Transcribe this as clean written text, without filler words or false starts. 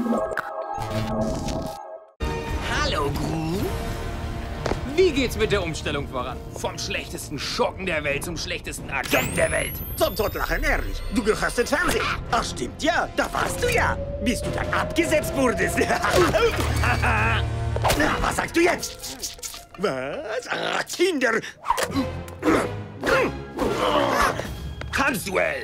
Hallo, Gru. Wie geht's mit der Umstellung voran? Vom schlechtesten Schurken der Welt zum schlechtesten Agenten der Welt. Zum Totlachen, ehrlich. Du gehörst ins Fernsehen. Ach, stimmt ja. Da warst du ja. Bis du dann abgesetzt wurdest. Na, was sagst du jetzt? Was? Ah, Kinder. Tanzduell.